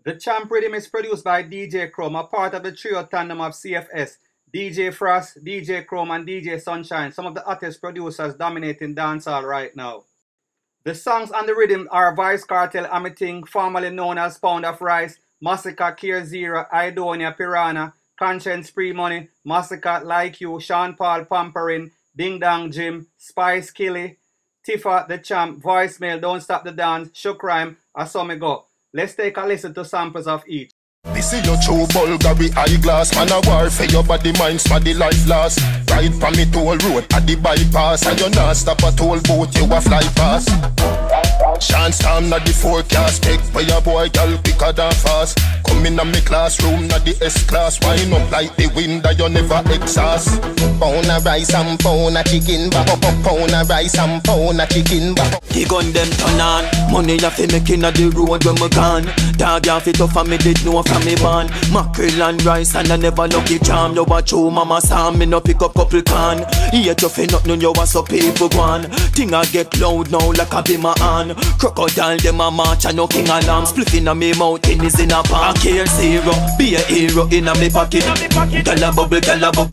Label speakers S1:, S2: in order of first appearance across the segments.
S1: The Champ Rhythm is produced by DJ Chrome, a part of the trio tandem of CFS, DJ Frost, DJ Chrome, and DJ Sunshine, some of the hottest producers dominating dancehall right now. The songs and the rhythm are Vice Cartel, Amiting, formerly known as Pound of Rice, Massacre, Kier Zero, Idonia, Piranha, Conscience, Free Money, Massacre, Like You, Sean Paul, Pamperin, Ding Dong Jim, Spice, Killy, Tifa, The Champ, Voicemail, Don't Stop the Dance, Shook Rhyme, and so me go. Let's take a listen to samples of each.
S2: This is your true Bulgari eyeglass. Man a war for your body, mind, smaddy life last. Ride from me toll road at the bypass, and you not stop a toll boat, you a fly past. Chance time not the forecast. Take for your boy, girl, quicker than fast. Come in me classroom, not the S-class. Wind up like the wind that you never exhaust.
S3: Pound of rice and pound of chicken back. Pound of rice and pound of chicken back.
S4: The gun them turn on. Money you fi making at the road when me gone. Dog you fi tough and me did know from me born. Mackerel and rice and I never lucky charm. You watch how mama saw me no pick up couple can. Yet you fi nothing you want so people gone. Thing I get loud now like a be my hand. Crocodile them a march and no king alarm. Spliffing on me mountain is in a palm. I care zero, be a hero in a me pocket. Gala bubble, gala bubble.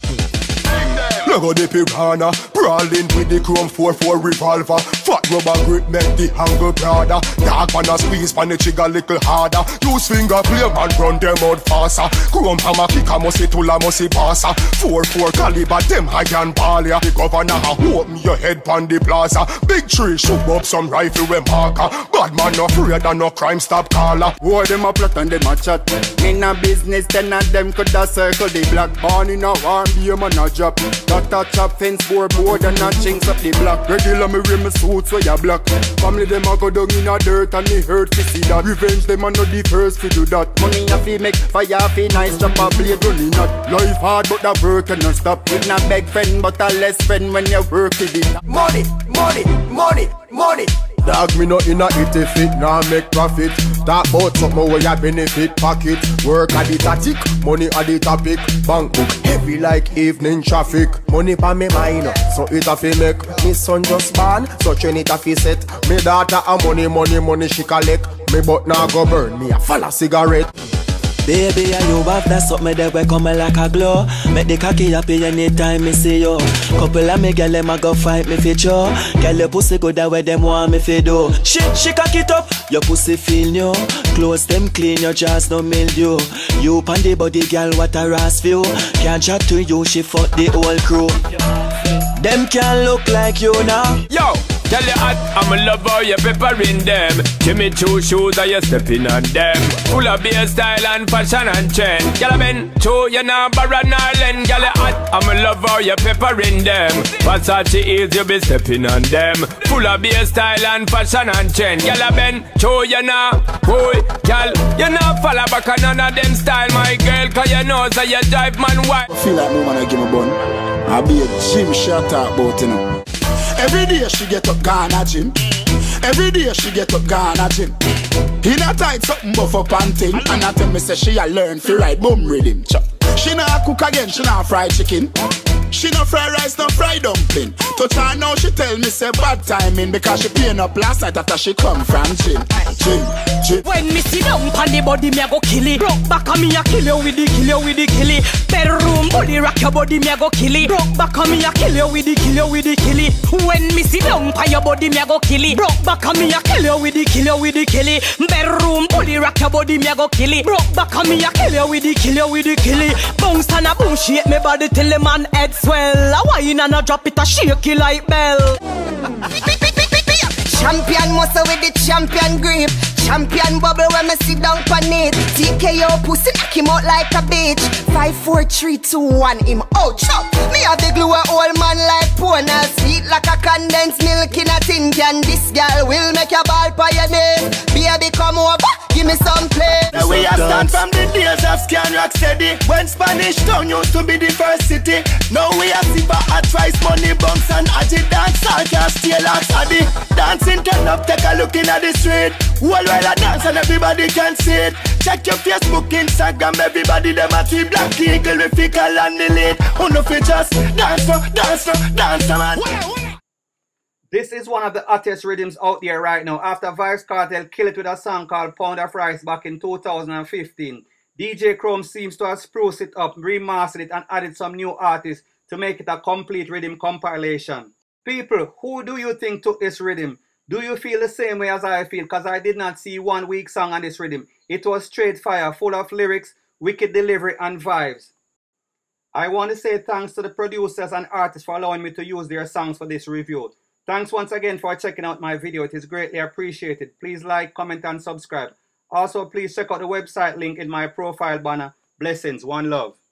S2: Lego the piranha, brawling with the chrome 4-4 revolver. Fat rubber grip make the angle broader. Dark man a squeeze pan the trigger little harder. Use finger play man run them out faster. Chrome hammer kick a musty tula musty passa. 4-4 caliber them high and baller. The governor a open your head pan the plaza. Big tree shoot up some rifle with marker. Bad man no afraid and no crime stop caller.
S5: Boy them a plot and them a chat. In a business 10 of them could a circle the black. Born in a warm be a man a drop. A chop fence board and a chinks up the block. Regular me wear my suits so ya black. Family them a go down in a dirt and me hurt to see that. Revenge them a not the first to do that. Money a fi make fire fi nice chop a blade running not. Life hard but the work and not stop. With na beg friend but a less friend when you work to it. Money, money, money, money.
S2: Dog me no inna it if it nah make profit. Talk about something where ya benefit pocket. Work at the tactic, money at the topic. Bank book heavy like evening traffic. Money pa me mind, so it a fi make. Me son just born, so train it a fi set. Me daughter a money she collect. Me butt nah go burn, me a follow cigarette.
S4: Baby, and you have that something that will come like a glow. Make the cocky happy anytime me see you. Couple of me girl them a go fight me for sure. Girl your pussy go that way them want me for do. She cock it up, your pussy feel new. Clothes them clean, your jaws no mildew. You pan the body girl what a ras view. Can't chat to you, she fuck the whole crew. Them can look like you now.
S6: Yo! Tell you hot, I'm a lover, you peppering them. Jimmy Choo shoes, are you stepping on them? Full of beer style and fashion and trend. Gyal Ben Choo, you know Baron Island. Gyal you hot, I'm a lover, you peppering them. Versace is, you be stepping on them. Full of beer style and fashion and trend. Gyal Ben Choo, you know. Boy, gyal, you know follow back on none of them style, my girl. Cause you know, so you drive man white.
S5: I feel like woman I give me bun. I be a gym shot talk about you know. Every day she get up Ghana gym. Every day she get up Ghana gym. In a tight something buff up and thing. And I tell me say she a learn fi ride boom rhythm. She not cook again, she not fry chicken. She no fry rice, no fry dumpling. Touch her now, she tell me say bad timing. Because she paying up last night after she come from gym.
S7: When me sit down pan the body, me a go kill it. Broke back on me a kill you with the kill it. Bedroom body rock your body, me a go kill it. Broke back on me a kill you with the kill it. When me sit down pan your body, me a go kill it. Broke back on me a kill you with the kill it. Bedroom body rock your body, me a go kill it. Broke back on me a kill you with the kill it. Bounce and a boom shake me body till the man head swell. A wine and a drop it a shake it like bell.
S8: Champion muscle with the champion grip. Champion bubble when me sit down on it. TKO pussy knock him out like a bitch. 5, 4, 3, 2, 1 him out. Chop. Me have the glue a old man like Pona. Sweet like a condensed milk in a tin can. This girl will make your ball by your name. Baby come over, give me some play.
S5: The way I stand from the days of Scan Rock Steady. When Spanish Town used to be the first city. Now we are silver at rice, money bumps and Aji dance. I can't steal like Sadie. Dancing turn up, take a look in at the street. While I dance and everybody can see it. Check your Facebook, Instagram, everybody them a three black eagle with fickle and the lead. Who no fi just dance for man.
S1: This is one of the hottest rhythms out there right now. After Vybz Kartel killed it with a song called Pound of Rice back in 2015, DJ Chrome seems to have spruced it up, remastered it, and added some new artists to make it a complete rhythm compilation. People, who do you think took this rhythm? Do you feel the same way as I feel? Because I did not see one weak song on this rhythm. It was straight fire, full of lyrics, wicked delivery, and vibes. I want to say thanks to the producers and artists for allowing me to use their songs for this review. Thanks once again for checking out my video. It is greatly appreciated. Please like, comment, and subscribe. Also, please check out the website link in my profile banner. Blessings. One love.